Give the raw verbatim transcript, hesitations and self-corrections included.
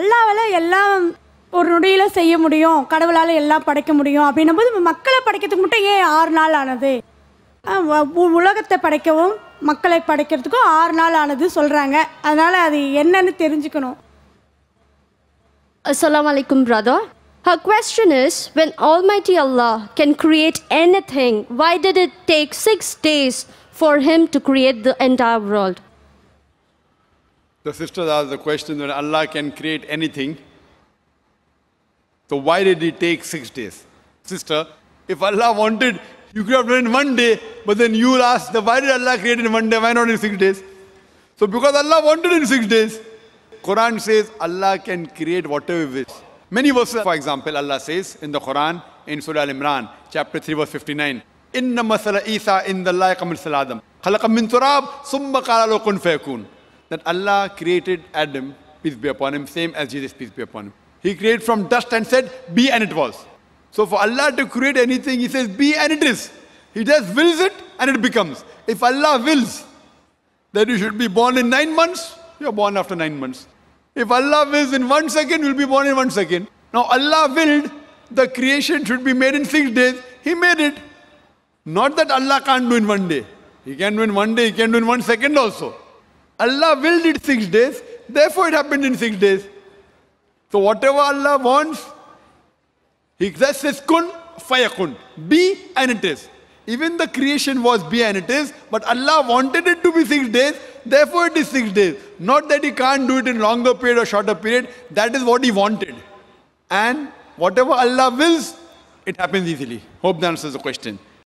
அல்லாஹ்வால எல்லாம் ஒரு நொடியில் செய்ய முடியும், கடவுளால் எல்லாம் படைக்க முடியும் அப்படின்னும் போது மக்களை படைக்கிறதுக்கு மட்டும் ஏன் ஆறு நாள் ஆனது? உலகத்தை படைக்கவும் மக்களை படைக்கிறதுக்கும் ஆறு நாள் ஆனது சொல்கிறாங்க. அதனால் அது என்னன்னு தெரிஞ்சுக்கணும். Assalamu alaikum, brother. Her question is, when Almighty Allah can create anything, why did it take six days for Him to create the entire world? The sister asked the question that Allah can create anything. So why did it take six days? Sister, if Allah wanted, you could have done it in one day, but then you will ask, why did Allah create it in one day? Why not in six days? So because Allah wanted it in six days, Quran says Allah can create whatever He wishes. Many verses, for example, Allah says in the Quran, in Surah Al-Imran, chapter three, verse fifty-nine, Inna masala Isa indallahi kamil saladam, khalaqam min turab, summa qala lahu kun fayakun. That Allah created Adam, peace be upon him, same as Jesus, peace be upon him. He created from dust and said, be, and it was. So for Allah to create anything, He says, be, and it is. He just wills it, and it becomes. If Allah wills that you should be born in nine months, you are born after nine months. If Allah wills in one second, you will be born in one second. Now Allah willed the creation should be made in six days. He made it. Not that Allah can't do in one day. He can do in one day, He can do in one second also. Allah willed it six days, therefore it happened in six days. So whatever Allah wants, He just says kun, fayakun. Be, and it is. Even the creation was be and it is, but Allah wanted it to be six days, therefore it is six days. Not that He can't do it in longer period or shorter period, that is what He wanted. And whatever Allah wills, it happens easily. Hope that answers the question.